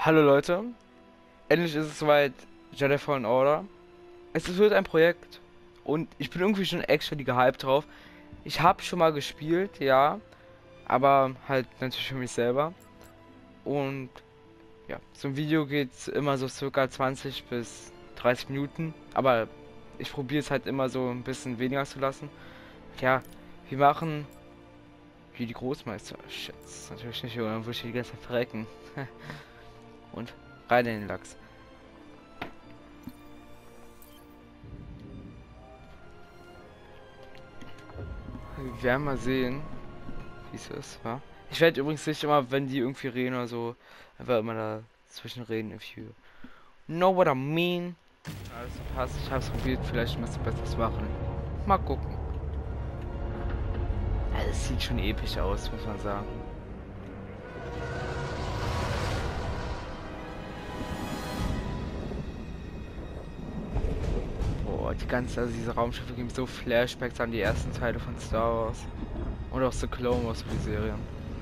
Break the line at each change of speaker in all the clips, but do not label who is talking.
Hallo Leute, endlich ist es soweit, Jedi Fallen Order. Es wird ein Projekt und ich bin irgendwie schon extra gehypt drauf. Ich habe schon mal gespielt, ja, aber halt natürlich für mich selber. Und ja, so ein Video geht immer so circa 20 bis 30 Minuten, aber ich probiere es halt immer so ein bisschen weniger zu lassen. Ja, wir machen wie die Großmeister. Shit, natürlich nicht, oder dann würde ich die ganze Zeit verrecken. Und rein in den Lachs. Wir werden mal sehen, wie es ist, wa? Ich werde übrigens nicht immer, wenn die irgendwie reden oder so, einfach immer dazwischen reden, if you know what I mean. Alles passt, ich habe es probiert, vielleicht ein bisschen besser zu machen. Mal gucken. Also, es sieht schon episch aus, muss man sagen. Boah, also diese Raumschiffe geben so Flashbacks an die ersten Teile von Star Wars. Und auch so Clone Wars für die Serien.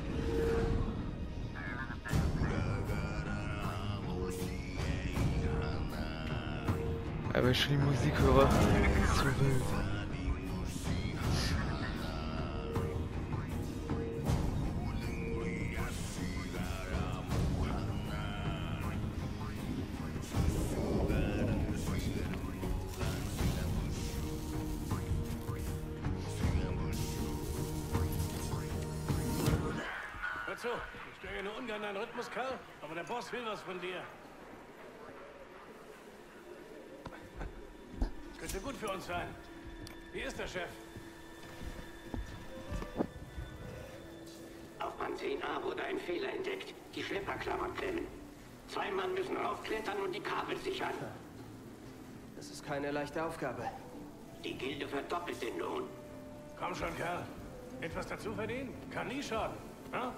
Aber wenn ich schon die Musik höre, ist so wild.
Hör zu, ich störe nur ungern deinen Rhythmus, Karl, aber der Boss will was von dir. Könnte gut für uns sein. Wie ist der Chef?
Auf Panthen A wurde ein Fehler entdeckt. Die Schlepperklammern klemmen. 2 Mann müssen raufklettern und die Kabel sichern.
Das ist keine leichte Aufgabe.
Die Gilde verdoppelt den Lohn.
Komm schon, Kerl. Etwas dazu verdienen? Kann nie schaden. Na?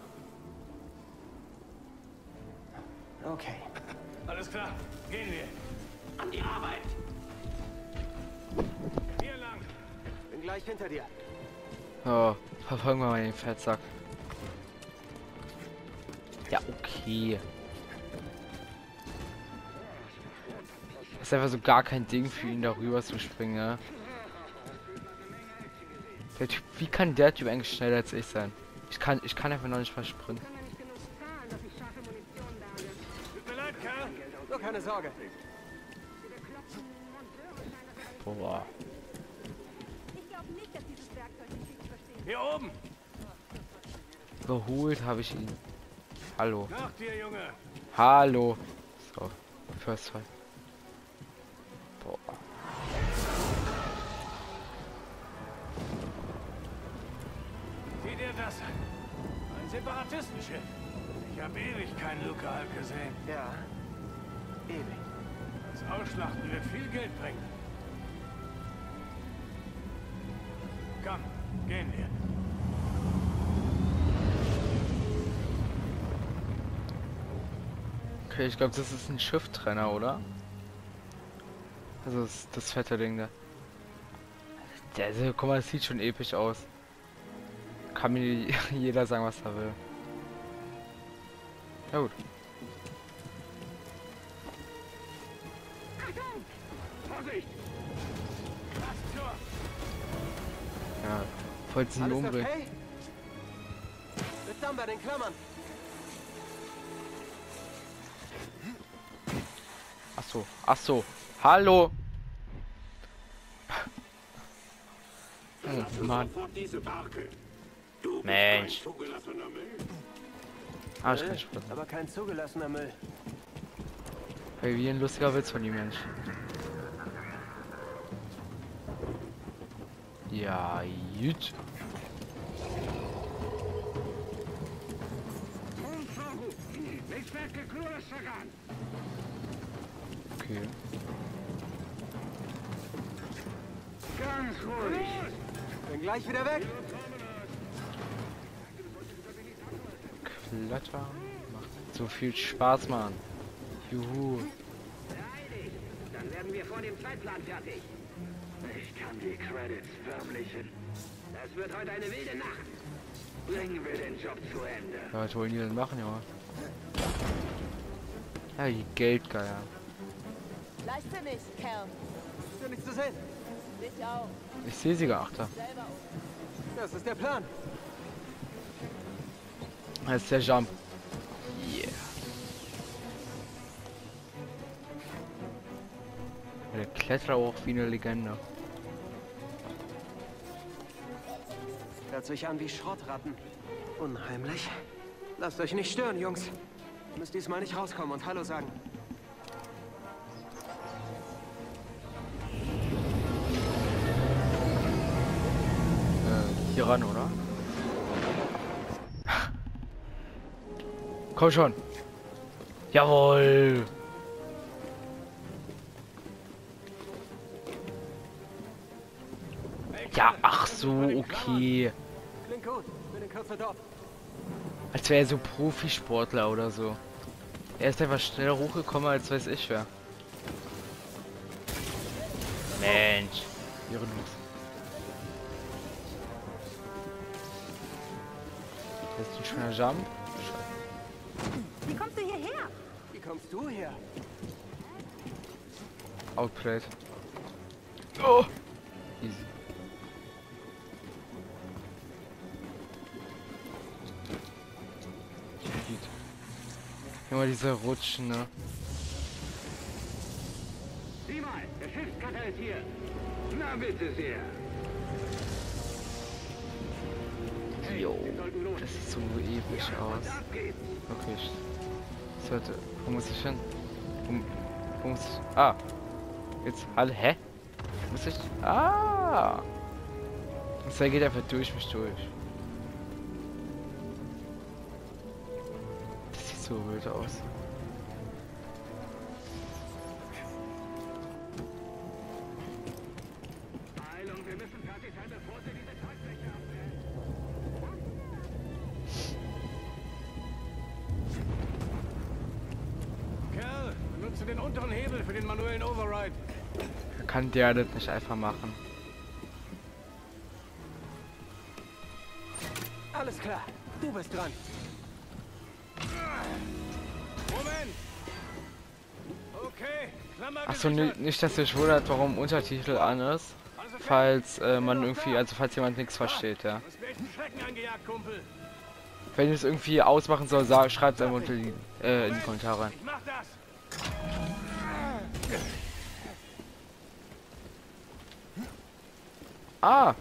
Okay.
Alles klar. Gehen wir.
An die Arbeit.
Hier lang.
Bin gleich hinter dir.
Oh, verfolgen wir mal den Fettsack. Ja, okay. Das ist einfach so gar kein Ding für ihn, darüber zu springen, ne? Der Typ, wie kann der Typ eigentlich schneller als ich sein? Ich kann einfach noch nicht mal sprinten.
Tut mir leid, Kerl.
Nur keine Sorge.
Boah.
Hier oben.
Geholt habe ich ihn. Hallo.
Nach dir, Junge.
Hallo. So, First Try. Boah.
Sieh dir das an. Ein Separatistenschiff. Ich habe ewig keinen Luca gesehen.
Ja. Ewig.
Das Ausschlachten wird viel Geld bringen. Komm, gehen wir.
Okay, ich glaube, das ist ein Schifftrenner, oder? Also das fette Ding da. Guck mal, das sieht schon episch aus. Kann mir jeder sagen, was er will. Ja gut.
Vorsicht!
Ja, wollte sie
Alles
umbringen.
okay? Mit dann bei den Klammern.
Ach so. Hallo. Oh Mann.
Diese Barke. Du
Mensch.
bist ein zugelassener Müll.
Ah, ich kann nicht springen.
Aber kein zugelassener Müll.
Hey, wie ein lustiger Witz von ihm, Mensch. Ja, gut. Okay.
Ganz ruhig. Bin gleich wieder weg.
Kletter. Macht so viel Spaß, Mann. Juhu.
Dann werden wir vor dem Zeitplan fertig. Ich kann die Credits förmlich. Das wird heute eine wilde Nacht. Bringen wir den Job zu Ende.
Ja, was wollen die denn machen, Junge? Ja, die Geldgeier.
Leicht für mich, Kerl.
Ist ja nichts zu sehen.
Dich auch.
Ich sehe sie geachter.
Selber
Das ist der Plan.
Das ist der Jump. Yeah. Der Kletterer auch wie eine Legende.
Hört sich an wie Schrottratten. Unheimlich. Lasst euch nicht stören, Jungs. Ihr müsst diesmal nicht rauskommen und Hallo sagen.
Hier ran, oder? Komm schon. Jawohl. Ja, ach so, okay.
Klingt gut. Bin in Kürze dort.
Als wäre er so Profisportler oder so. Er ist einfach schneller hochgekommen, als weiß ich wer. Mensch. Ehrenlos. Das ist ein schöner Jump.
Wie kommst du hierher?
Wie kommst du her?
Outplayed. Oh! Easy. Immer diese Rutschen, ne?
Sieh mal, der Schiffscutter ist hier. Na bitte sehr.
Jo, das sieht so episch aus.
Ab geht's.
Okay, ich sollte. Wo muss ich hin? Wo muss ich. Ah! Jetzt. Alle. Hä? Muss ich. Ah! Das geht einfach durch mich durch. Das sieht so wild aus.
Heilung, wir müssen fertig sein, bevor sie diese Tragfläche abwählen.
Kerl, benutze den unteren Hebel für den manuellen Override.
Kann der das nicht einfach machen?
Alles klar. Du bist dran.
Moment! Okay, Klammer
Achso,
gesichert.
nicht, dass ihr euch wundert, warum Untertitel an ist. Falls man irgendwie, also falls jemand nichts versteht, ja.
Du hast mir echt einen Schrecken eingejagt, Kumpel.
Wenn ihr es irgendwie ausmachen soll, schreibt es einfach unter in die Kommentare rein.
Ich mach das.
Ah!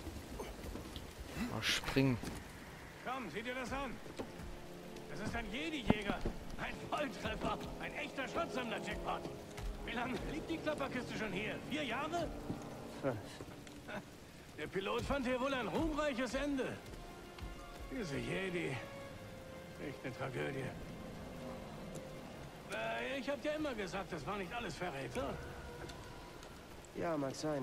Oh, springen.
Komm, sieh dir das an. Das ist ein Jedi-Jäger. Ein Volltreffer. Ein echter Schutzsammler-Jackpot. Wie lange liegt die Klapperkiste schon hier? 4 Jahre?
5.
Der Pilot fand hier wohl ein ruhmreiches Ende. Diese Jedi. Echt eine Tragödie. Ich hab dir immer gesagt, das war nicht alles Verräter.
Ja, mag sein.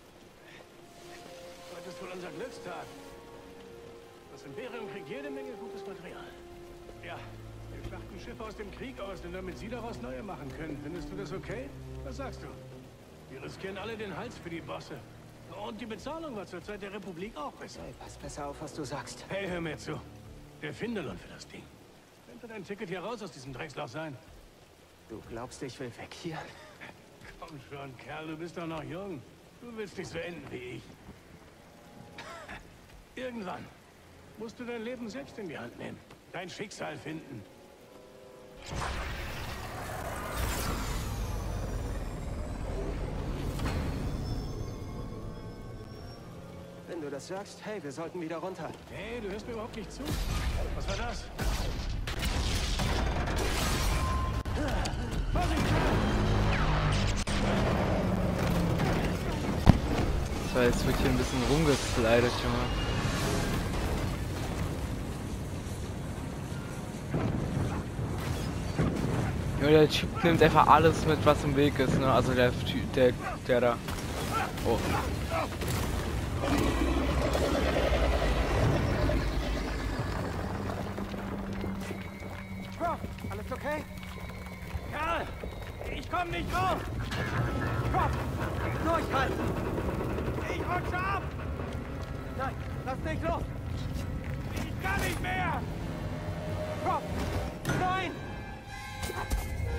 Heute ist wohl unser Glückstag. Das Imperium kriegt jede Menge gutes Material. Ja, wir schlachten Schiffe aus dem Krieg aus, denn damit sie daraus neue machen können. Findest du das okay? Was sagst du? Wir riskieren alle den Hals für die Bosse. Und die Bezahlung war zur Zeit der Republik auch besser.
Hey, pass besser auf, was du sagst.
Hey, hör mir zu. Der Finderlohn für das Ding. Könnte dein Ticket hier raus aus diesem Drecksloch sein?
Du glaubst, ich will weg hier?
Komm schon, Kerl, du bist doch noch jung. Du willst nicht so enden wie ich. Irgendwann musst du dein Leben selbst in die Hand nehmen. Dein Schicksal finden.
Wenn du das sagst, hey, wir sollten wieder runter.
Hey, du hörst mir überhaupt nicht zu. Was war das?
So, jetzt wird hier ein bisschen rumgeslidet, Junge. Ja, der Typ nimmt einfach alles mit, was im Weg ist, ne? Also der Typ, der da. Oh.
Bro, alles okay?
Kerl! Ich komm nicht raus!
Drop! Durchhalten!
Ich rutsche ab!
Nein, lass nicht los!
Ich kann nicht mehr!
Drop! Nein!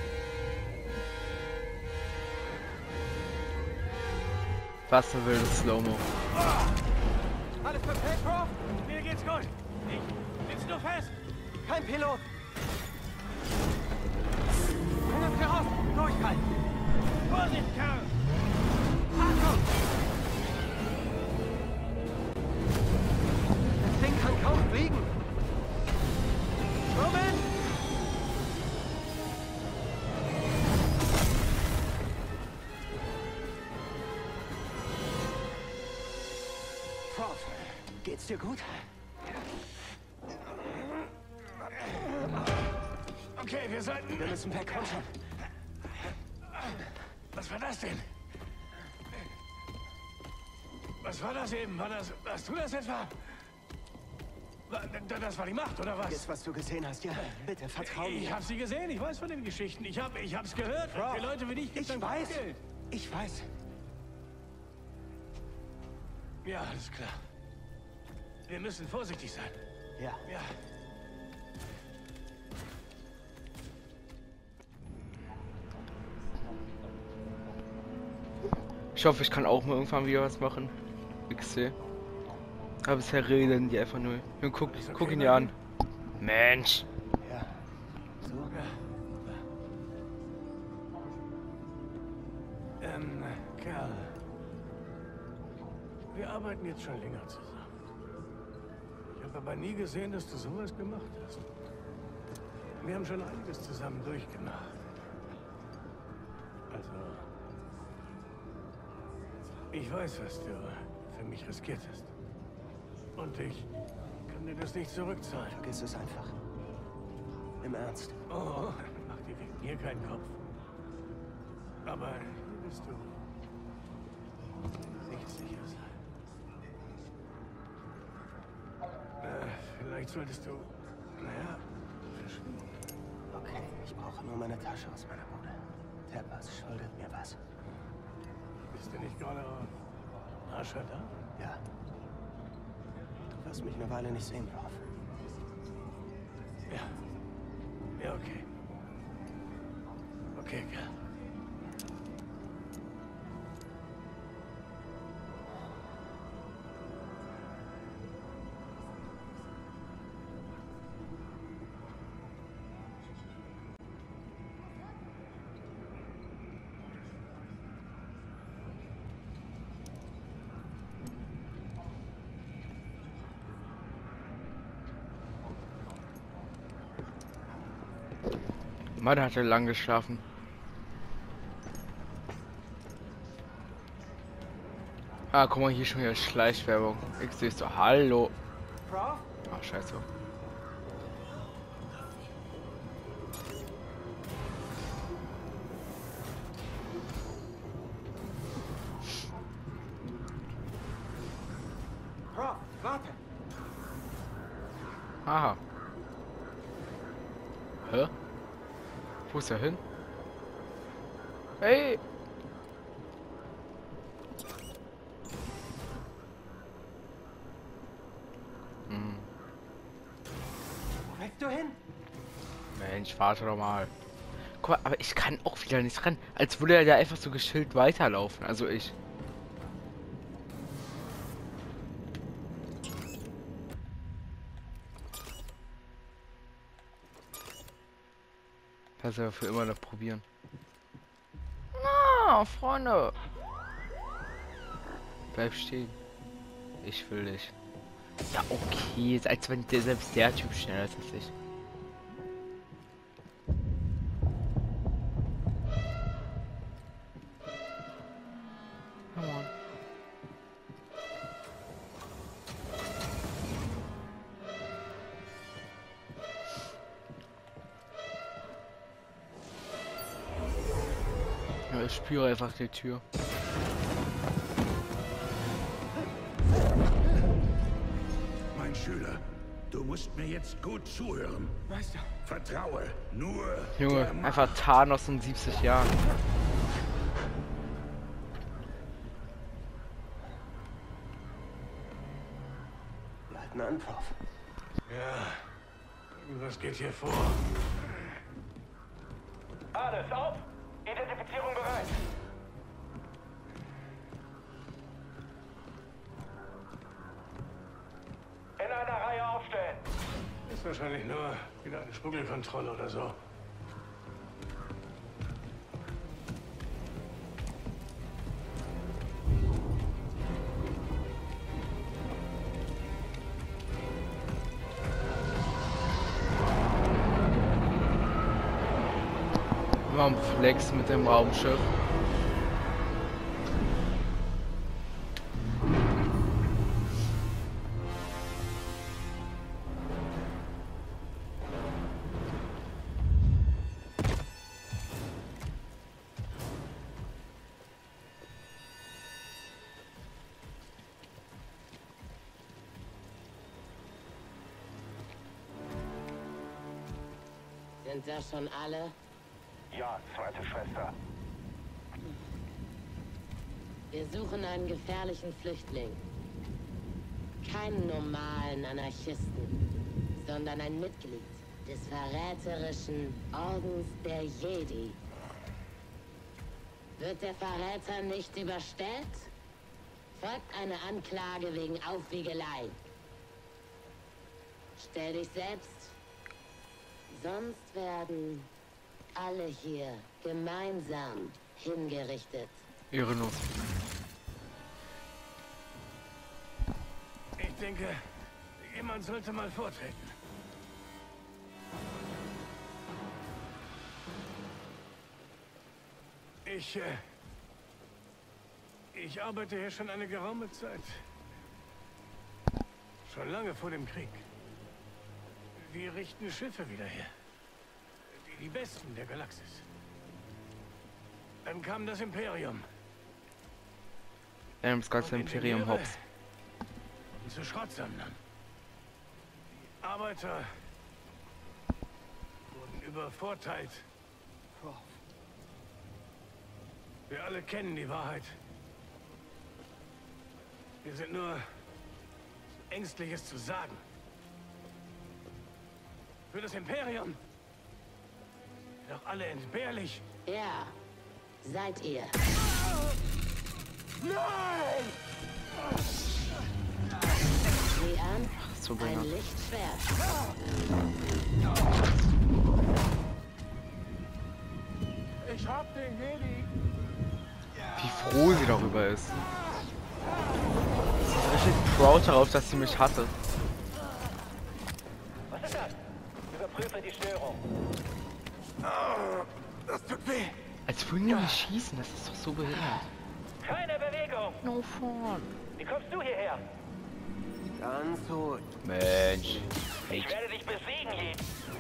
Was ein wildes Slow-Mo.
Alles okay, Prof?
Mir geht's gut. Ich sitz nur fest.
Kein Pilot. Heraus! Durchhalten!
Vorsicht, Kerl!
Achtung! Das Ding kann kaum fliegen! Moment! Prof, geht's dir gut?
Okay, wir sollten...
Wir müssen weg, komm schon.
Was war das denn? Was war das eben? Warst du das etwa? Das war die Macht, oder was?
Jetzt, was du gesehen hast, ja. Bitte, vertrau mir.
Ich hab sie gesehen, ich weiß von den Geschichten. Ich hab's gehört.
Bro,
Für Leute wie dich gibt's
ich
ein
weiß.
Geld.
Ich weiß.
Ja, alles klar. Wir müssen vorsichtig sein.
Ja.
Ja.
Ich hoffe, ich kann auch mal irgendwann wieder was machen. XC. Aber bisher reden die einfach nur. Und guck ihn ja an. Mensch.
Ja. So?
Kerl. Wir arbeiten jetzt schon länger zusammen. Ich habe aber nie gesehen, dass du sowas gemacht hast. Wir haben schon einiges zusammen durchgemacht. Also... Ich weiß, was du für mich riskiert hast. Und ich kann dir das nicht zurückzahlen.
Vergiss es einfach. Im Ernst.
Oh, mach dir wegen mir keinen Kopf. Aber hier bist du. Nicht sicher sein. Vielleicht solltest du... Naja, verschwinden.
Okay, ich brauche nur meine Tasche aus meiner Bude. Tapas schuldet mir was.
Bist du nicht gerade Ascha da?
Ja. Du wirst mich eine Weile nicht sehen, Prof.
Ja. Ja, okay. Okay, Kerl.
Mann hat er lang geschlafen. Ah, guck mal, hier schon wieder Schleichwerbung. Ich sehe so, hallo.
Prof?
Ach, scheiße.
Prof, warte!
Aha. Hä? Wo ist er hin? Hey!
Wo willst du hin?
Mensch, warte doch mal. Guck mal, aber ich kann auch wieder nicht ran. Als würde er ja einfach so geschillt weiterlaufen. Also ich. Das wir für immer noch probieren. Na, Freunde. Bleib stehen. Ich will dich. Ja, okay. Ist, als wenn selbst der Typ schneller ist als ich. Come on. Ja, ich spüre einfach die Tür.
Mein Schüler, du musst mir jetzt gut zuhören.
Meister.
Vertraue nur
Junge,
der Macht.
einfach Thanos in 70 Jahren.
Wir halten an, Prof.
Ja. Irgendwas geht hier vor.
Alles auf! Identifizierung bereit.
Ist wahrscheinlich nur wieder eine Schmuggelkontrolle oder so.
Mal am Flex mit dem Raumschiff.
Sind das schon alle?
Ja, zweite Schwester.
Wir suchen einen gefährlichen Flüchtling. Keinen normalen Anarchisten, sondern ein Mitglied des verräterischen Ordens der Jedi. Wird der Verräter nicht überstellt, folgt eine Anklage wegen Aufwiegelei. Stell dich selbst, sonst werden alle hier gemeinsam hingerichtet.
Ehrenlos.
Ich denke, jemand sollte mal vortreten. Ich arbeite hier schon eine geraume Zeit. Schon lange vor dem Krieg. Wir richten Schiffe wieder her. Die besten der Galaxis. Dann kam das Imperium.
Das ganze Imperium hops.
Und zu Schrottsammlern. Die Arbeiter wurden übervorteilt. Wir alle kennen die Wahrheit. Wir sind nur Ängstliches zu sagen. Für das Imperium. Doch alle entbehrlich.
Ja, seid ihr.
Nein!
Sieh an,
So
ein
genau.
Lichtschwert.
Ich hab den Jedi.
Wie froh sie darüber ist. Sie ist richtig proud darauf, dass sie mich hatte.
Was ist das? Überprüfe die Störung.
Das tut weh.
Als würden die mich schießen, das ist doch so behindert.
Keine Bewegung.
No fun.
Wie kommst du hierher?
Ganz tot.
Mensch.
Ich werde dich besiegen, Jedi.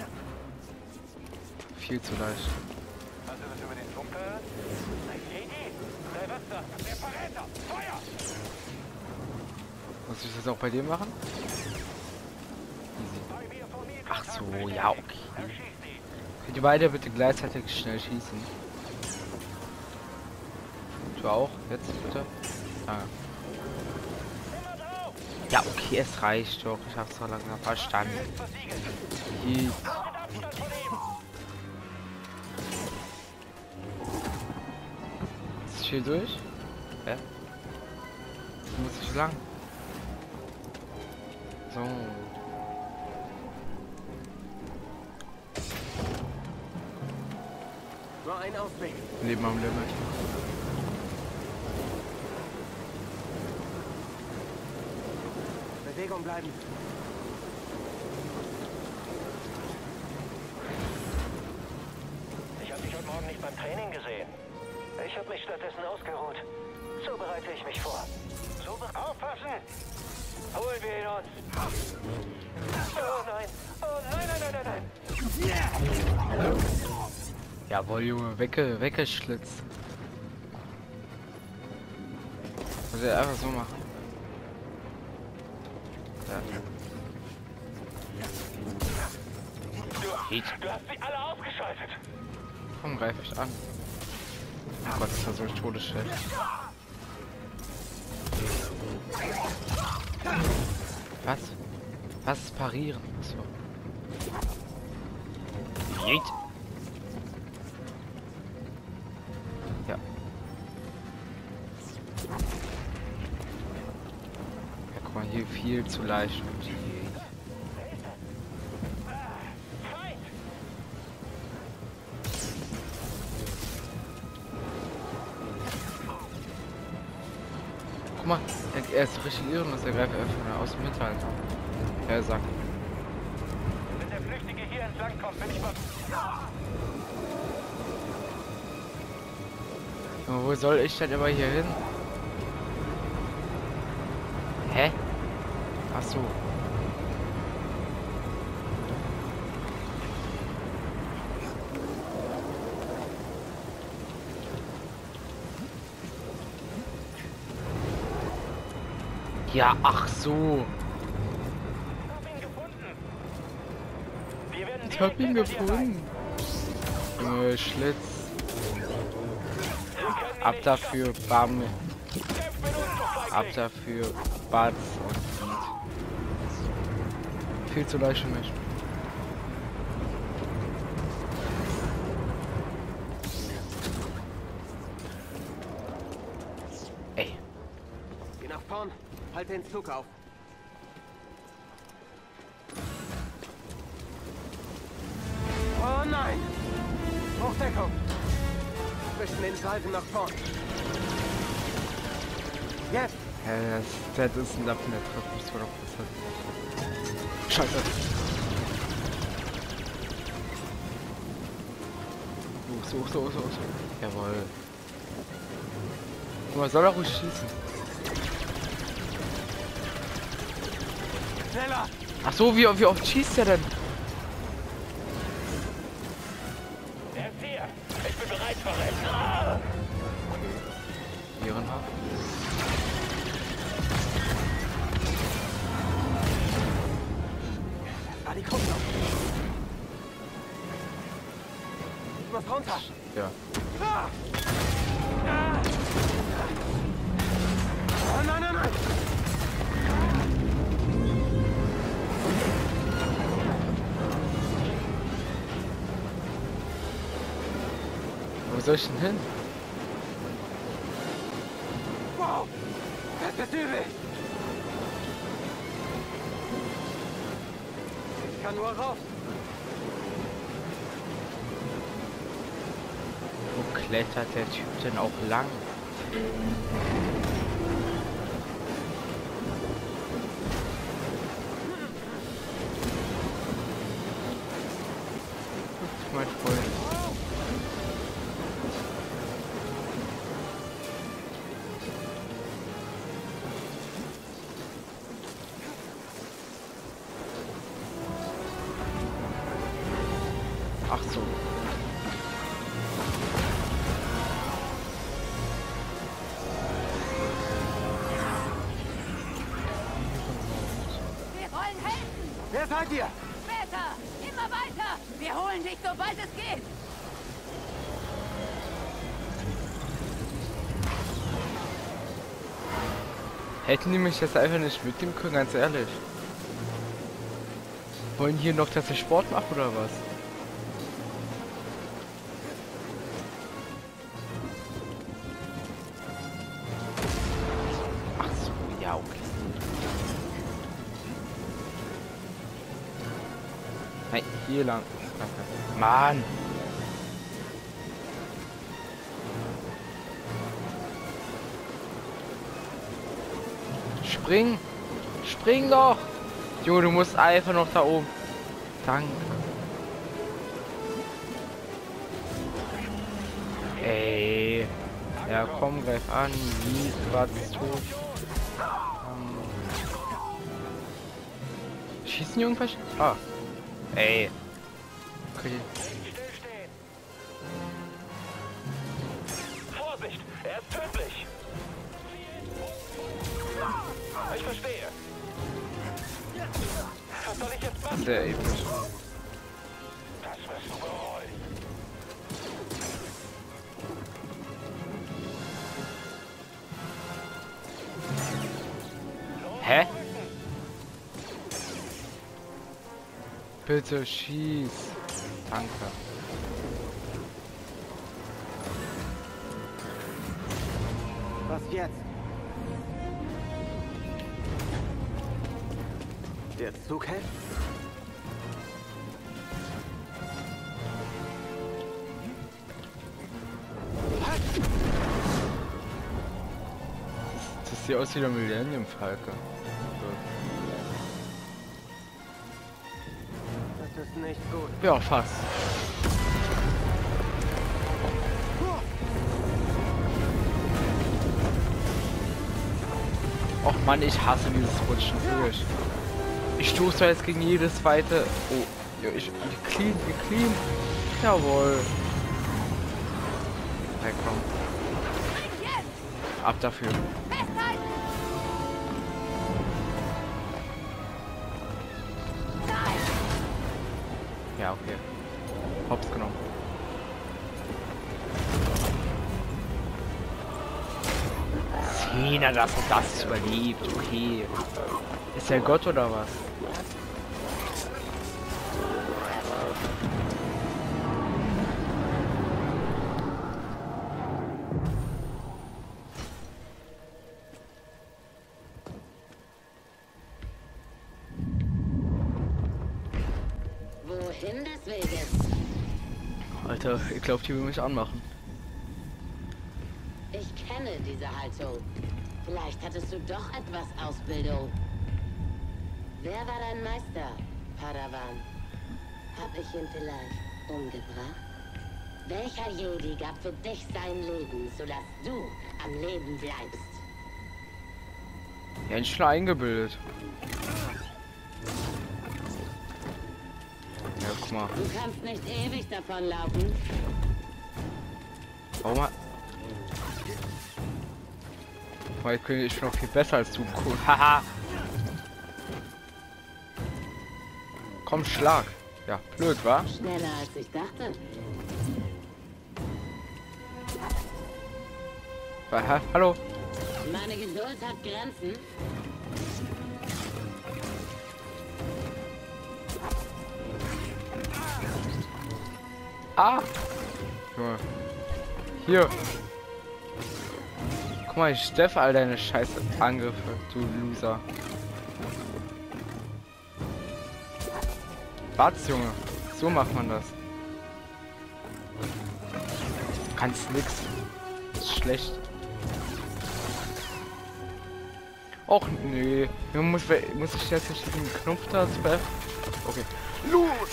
Viel zu leicht.
Hast du das über den Funk gehört? Ein Jedi? Sei was da? Der Verräter! Feuer!
Muss ich das auch bei dir machen?
Bei mir von mir
Ach so,
Kontakt,
ja,
Jedi.
okay.
Erschieß sie.
Könnt ihr beide bitte gleichzeitig schnell schießen? Du auch? Jetzt bitte? Ah.
Immer drauf!
Ja, okay, es reicht doch. Ich hab's so langsam verstanden.
Ist versiegelt.
Je-
Haltet Abstand von ihm!
Ist hier durch? Hä? Muss ich lang? So.
Nur ein Ausweg.
Leben am Limit.
Bewegung bleiben.
Ich habe dich heute Morgen nicht beim Training gesehen. Ich habe mich stattdessen ausgeruht. So bereite ich mich vor. Aufpassen! Holen wir ihn uns! Oh nein! Oh nein, nein, nein, nein, nein!
Jawohl, Junge, weggeschlitzt. Muss ich einfach so machen. Ja.
Du hast sie alle ausgeschaltet!
Komm, greif ich an. Oh Gott, ist das so Todesschwert. Was? Was ist parieren? Achso. Jeet. Ja. Ja, guck mal, hier viel zu leicht. mal, er ist richtig ehrenlos, er greift einfach aus dem Metall. Er sagt.
Wenn der Flüchtige hier entlang kommt, bin ich mal...
Aber wo soll ich denn immer hier hin? Hä? Ach so. Ja, ach so. Ich hab ihn gefunden. Schlitz. Ab dafür, Bam. Ab dafür, Batz und Beat. Viel zu leicht für mich. Ey.
Geh nach vorn. Halte den Zug auf. Oh nein! Hochdeckung! Zwischen den Salven nach vorn. Jetzt!
Das ist ein Lappen, der trifft mich 200%. Scheiße. So. Jawohl. Guck mal, soll er ruhig schießen?
Schneller!
Ach so, wie oft schießt er denn?
Er ist hier. Ich bin bereit für Rennen.
Ehrenhaft.
Ah, die Kupplung! Du musst runter!
Ja.
Ah! Ah! Oh nein!
Wo soll ich denn hin?
Wow! Perspektive! Ich kann nur raus!
Wo klettert der Typ denn auch lang? Mein Freund. Ach so.
Wir wollen helfen!
Wer seid ihr?
Später! Immer weiter! Wir holen dich, sobald es geht!
Hätten die mich jetzt einfach nicht mitnehmen können, ganz ehrlich. Wollen hier noch, dass ich Sport mache oder was? Ach so, ja, okay. Nein, hier lang. Danke. Mann! Spring! Spring doch! Junge, du musst einfach noch da oben. Danke. Ey. Ja, komm, greif an. Wie was tot. Schießen irgendwas? Ah. Ey. Okay.
Stillstehen. Vorsicht, er ist tödlich. Ich verstehe. Was soll ich jetzt machen?
Sehr episch.
Das wirst du bereuen.
Hä? Bitte schieß. Danke.
Was jetzt? Der Zug hält?
sieht aus wie der Millennium Falke.
Das ist nicht gut.
Ja, fast. Och Mann, ich hasse dieses Rutschen, wirklich. Ich stoße da jetzt gegen jedes zweite. Oh, ja, wir clean. Jawohl. Hey, komm. Ab dafür.
Festhalten! Nein!
Ja, okay. Hops genommen. Cena, dass er das überlebt. Okay. Ist er Gott oder was?
Wohin des Weges?
Alter, ich glaube, die will mich anmachen.
Ich kenne diese Haltung. Vielleicht hattest du doch etwas Ausbildung. Wer war dein Meister, Padawan? Hab ich ihn vielleicht umgebracht? Welcher Jedi gab für dich sein Leben, sodass du am Leben bleibst?
Ja, schon eingebildet. Ja, guck mal.
Du kannst nicht ewig davonlaufen.
Warum mal. Weil ich bin noch viel besser als du. Cool. Haha. Komm, Schlag. Ja, blöd, wa?
Schneller als ich dachte.
Aha, hallo.
Meine Geduld hat Grenzen.
Ah! Junge. Hier. Guck mal, ich steffe all deine scheiß Angriffe, du Loser. Wart's, Junge. So macht man das. Du kannst nix. Das ist schlecht. Och nee. Muss ich jetzt nicht diesen Knopf da zu beachten? Okay. Los!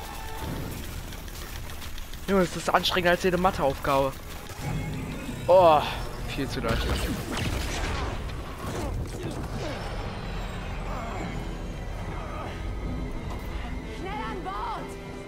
Junge, es ist anstrengender als jede Matheaufgabe. Oh, viel zu leicht.
Schnell an Bord!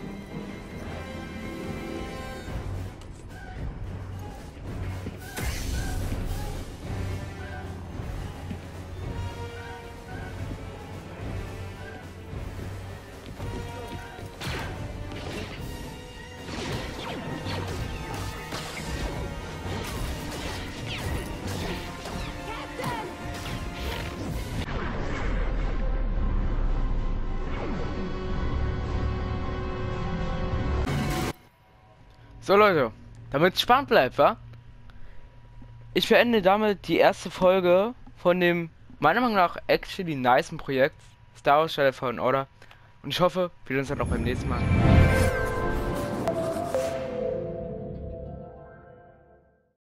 So Leute, damit es spannend bleibt, wa? Ich beende damit die erste Folge von dem, meiner Meinung nach, actually nicen Projekt Star Wars Jedi Fallen Order. Und ich hoffe, wir sehen uns dann auch beim nächsten Mal.